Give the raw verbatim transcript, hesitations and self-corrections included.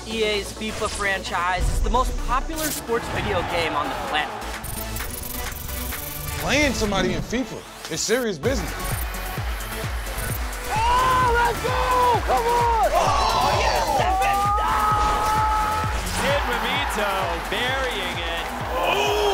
E A's FIFA franchise is the most popular sports video game on the planet. Playing somebody in FIFA is serious business. Oh, let's go! Come on! Oh, yes! Seven! Kid Ramito burying it. Oh!